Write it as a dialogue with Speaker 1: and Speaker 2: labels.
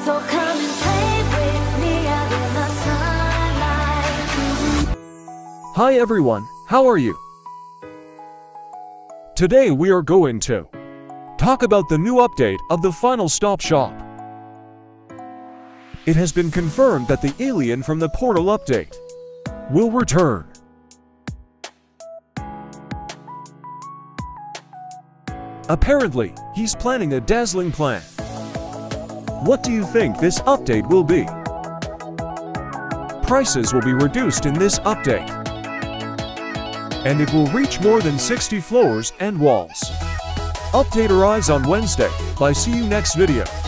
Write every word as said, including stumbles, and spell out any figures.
Speaker 1: So come and play with me out in the sunlight.
Speaker 2: Hi everyone, how are you? Today we are going to talk about the new update of the Final Stop Shop. It has been confirmed that the alien from the Portal update will return. Apparently, he's planning a dazzling plan. What do you think this update will be? Prices will be reduced in this update, and it will reach more than sixty floors and walls. Update arrives on Wednesday. Bye, see you next video.